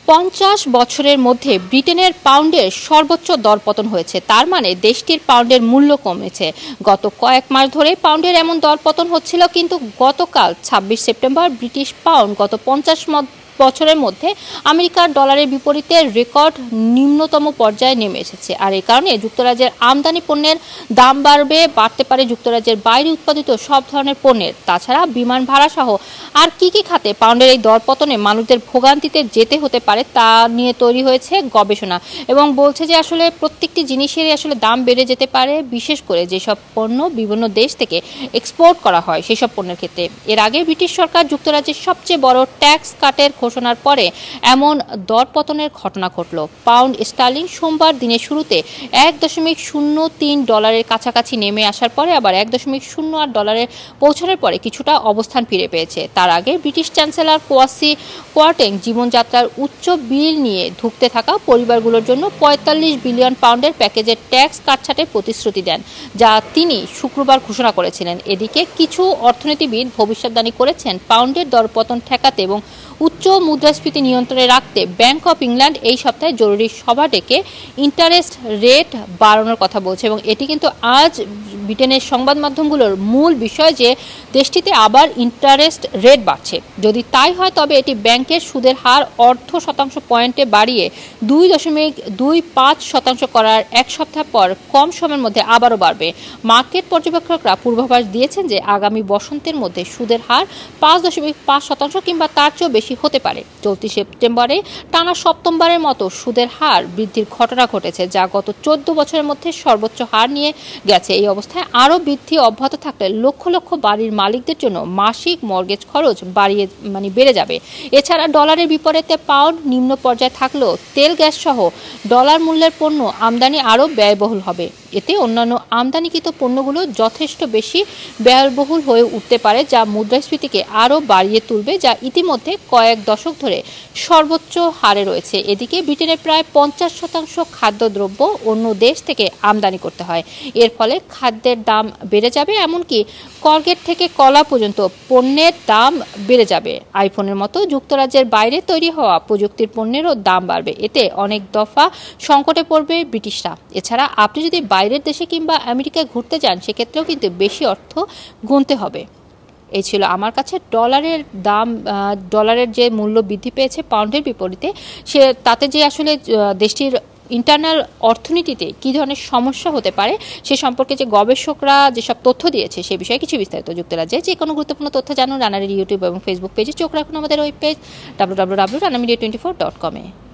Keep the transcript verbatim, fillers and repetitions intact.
পঞ্চাশ বছরের মধ্যে ব্রিটেনের পাউন্ডের সর্বোচ্চ দরপতন হয়েছে। তার মানে দেশটির পাউন্ডের মূল্য কমেছে। গত কয়েক মাস ধরে পাউন্ডের এমন দরপতন হচ্ছিল, কিন্তু গতকাল ছাব্বিশ সেপ্টেম্বর ব্রিটিশ পাউন্ড গত পঞ্চাশ বছরের মধ্যে আমেরিকার ডলারের বিপরীতে রেকর্ড নিম্নতম পর্যায়ে নেমে এসেছে। আর এই কারণে যুক্তরাজ্যের আমদানি পণ্যের দাম বাড়বে বাড়তে পারে যুক্তরাজ্যের বাইরে উৎপাদিত সব ধরনের পণ্যের। তাছাড়া বিমান ভাড়া সহ আর কি কি খাতে পাউন্ডের এই দরপতনে মানুষদের ভোগান্তিতে যেতে হতে পারে তা নিয়ে তৈরি হয়েছে গবেষণা, এবং বলছে যে আসলে প্রত্যেকটি জিনিসেরই আসলে দাম বেড়ে যেতে পারে, বিশেষ করে যেসব পণ্য বিভিন্ন দেশ থেকে এক্সপোর্ট করা হয় সেসব পণ্যের ক্ষেত্রে। এর আগে ব্রিটিশ সরকার যুক্তরাজ্যের সবচেয়ে বড় ট্যাক্স কাটের ঘোষণার পরে এমন দরপতনের ঘটনা ঘটল। পাউন্ড স্টার্লিং সোমবার দিনের শুরুতে এক দশমিক শূন্য তিন ডলারের কাছাকাছি নেমে আসার পরে আবার এক দশমিক শূন্য আট ডলারে পৌঁছানোর পরে কিছুটা অবস্থান ফিরে পেয়েছে। তার আগে ব্রিটিশ চ্যান্সেলর কোয়াসি কোয়ার্টেং জীবনযাত্রার উচ্চ বিল নিয়ে ধুঁকতে থাকা পরিবারগুলোর জন্য পঁয়তাল্লিশ বিলিয়ন পাউন্ডের প্যাকেজের ট্যাক্স কাটছাটের প্রতিশ্রুতি দেন, যা তিনি শুক্রবার ঘোষণা করেছিলেন। এদিকে কিছু অর্থনীতিবিদ ভবিষ্যদ্বাণী করেছেন পাউন্ডের দরপতন ঠেকাতে এবং উচ্চ মুদ্রাস্ফীতি নিয়ন্ত্রণে রাখতে ব্যাংক অফ ইংল্যান্ড এই সপ্তাহে জরুরি সভা ডেকে ইন্টারেস্ট রেট বাড়ানোর কথা বলছে। এবং এটি কিন্তু আজ ব্রিটেনের সংবাদ মাধ্যমগুলোর মূল বিষয় যে দেশটিতে আবার ইন্টারেস্ট রেট বাড়ছে। যদি তাই হয় তবে এটি ব্যাংকের সুদের হার অর্ধ শতাংশ পয়েন্টে বাড়িয়ে দুই দশমিক দুই পাঁচ শতাংশ করার এক সপ্তাহ পর কম সময়ের মধ্যে আবারও বাড়বে। মার্কেট পর্যবেক্ষকরা পূর্বাভাস দিয়েছেন যে আগামী বসন্তের মধ্যে সুদের হার পাঁচ দশমিক পাঁচ শতাংশ কিংবা তার চেয়েও বেশি হতে পারে। চলতি সেপ্টেম্বরে টানা সপ্তমবারের মতো সুদের হার বৃদ্ধির ঘটনা ঘটেছে, যা গত চোদ্দ বছরের মধ্যে সর্বোচ্চ হার নিয়ে গেছে। এই অবস্থায় আরও বৃদ্ধি অব্যাহত থাকলে লক্ষ লক্ষ বাড়ির মালিকদের জন্য মাসিক মর্গেজ খরচ বাড়িয়ে মানে বেড়ে যাবে। এছাড়া ডলারের বিপরীতে পাউন্ড নিম্ন পর্যায়ে থাকলেও তেল গ্যাস সহ ডলার মূল্যের পণ্য আমদানি আরও ব্যয়বহুল হবে। এতে অন্যান্য আমদানিকৃত পণ্যগুলো যথেষ্ট বেশি ব্যয়বহুল হয়ে উঠতে পারে, যা মুদ্রাস্ফীতিকে আরও বাড়িয়ে তুলবে, যা ইতিমধ্যে কয়েক দশক ধরে সর্বোচ্চ হারে রয়েছে। এদিকে ব্রিটেনের প্রায় পঞ্চাশ শতাংশ খাদ্যদ্রব্য অন্য দেশ থেকে আমদানি করতে হয়। এর ফলে খাদ্যের দাম বেড়ে যাবে, এমনকি কলগেট থেকে কলা পর্যন্ত পণ্যের দাম বেড়ে যাবে। আইফোনের মতো যুক্তরাজ্যের বাইরে তৈরি হওয়া প্রযুক্তির পণ্যেরও দাম বাড়বে। এতে অনেক দফা সংকটে পড়বে ব্রিটিশরা। এছাড়া আপনি যদি বাইরের দেশে কিংবা আমেরিকায় ঘুরতে যান সেক্ষেত্রেও কিন্তু বেশি অর্থ গুনতে হবে। এই ছিল আমার কাছে ডলারের দাম, ডলারের যে মূল্য বৃদ্ধি পেয়েছে পাউন্ডের বিপরীতে, সে তাতে যে আসলে দেশটির ইন্টারনাল অর্থনীতিতে কী ধরনের সমস্যা হতে পারে সে সম্পর্কে যে গবেষকরা যেসব তথ্য দিয়েছে সে বিষয়ে কিছু বিস্তারিত। যুক্তরাজ্যে যে কোনো গুরুত্বপূর্ণ তথ্য জানুন রানারের ইউটিউব এবং ফেসবুক পেজে চোখ রাখুন আমাদের web page W W W dot Rana media twenty four dot কমে।